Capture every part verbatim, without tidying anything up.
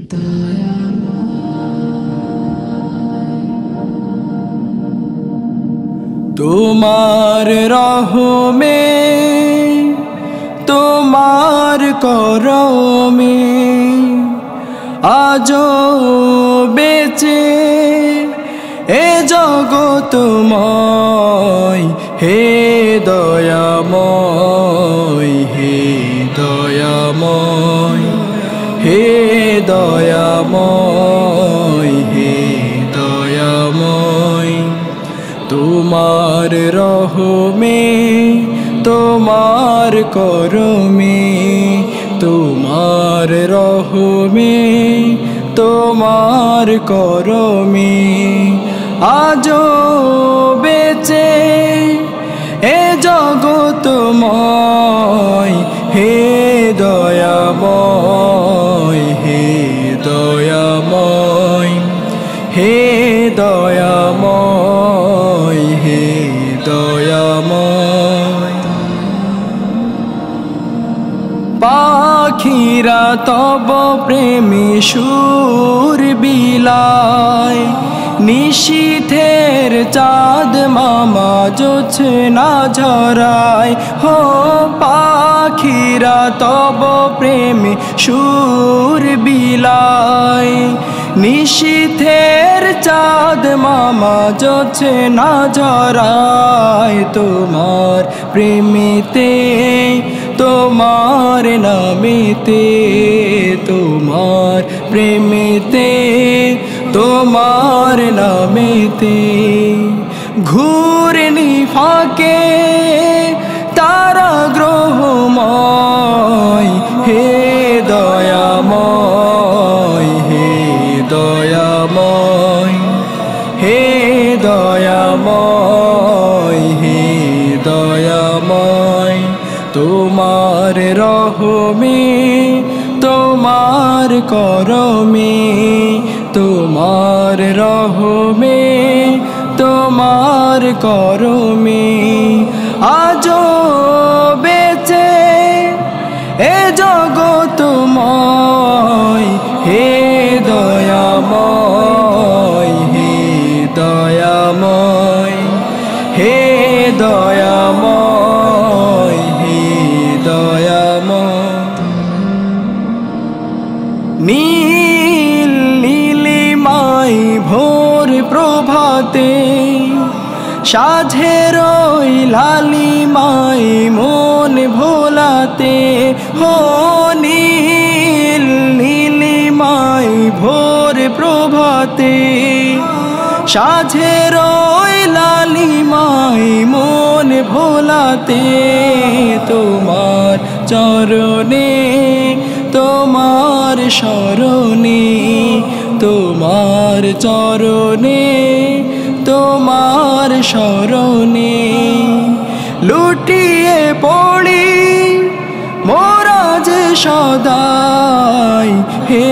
তোমার রহমে তোমার করমে আজো বেঁচে এ জগতময়, হে দয়াময় হে দয়াময় হে দয়াময় হে দয়াময়। তোমার রহমে তোমার করমে তোমার রহমে তোমার করমে আজো বেঁচে এ জগতময়, হে দয়াময় হে দয়াময় হে দয়াময় হে দয়াময়। পাখিরা তব প্রেমে সুর বিলায়, নিশীথের চাঁদ মামা জোছনা ঝরায়। হো পাখিরা তব প্রেমে সুর বিলায়, নিশীথের চাঁদ মামা জোছনা ঝরায়। তোমার প্রেমেতে তোমার নামেতে তোমার প্রেমেতে তোমার নামেতে ঘূর্ণি ফাঁকে তারা গ্রহময়, হে দয়াময় হে দয়াময় হে দয়াময় হে দয়াময়। তোমার রহমে তোমার করমে তোমার রহমে তোমার করমে আজো বেঁচে এ জগতময়, হে দয়াময় হে দয়াময় হে দয়াময় হে দয়াময়। নীল নীলিমাই ভোর প্রভাতে সাঝের ওই লালিমাই মন ভোলাতে। হো নীল নীলিমাই ভোর প্রভাতে সাঝের ওই লালিমাই মন ভোলাতে। তোমার চরণে তোমার শরণে তোমার চরণে তোমার শরণে লুটিয়ে পড়ি মোরা যে সদাই, হে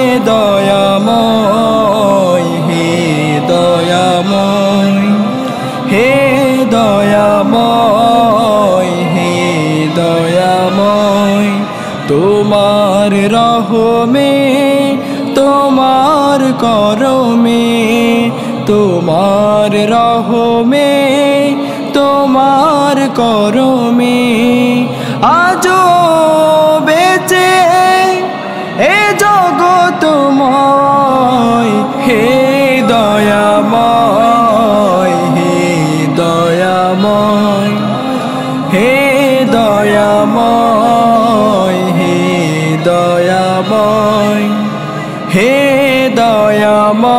দয়াময় হে দয়াময় হে দয়াময় হে দয়াময়। তোমার রহমে তোমার করমে তোমার রহমে তোমার করমে আজো বেঁচে এ জগতময়, হে দয়াময় হে দয়াময় হে দয়াময় হে দয়াময় হে দয়াময়।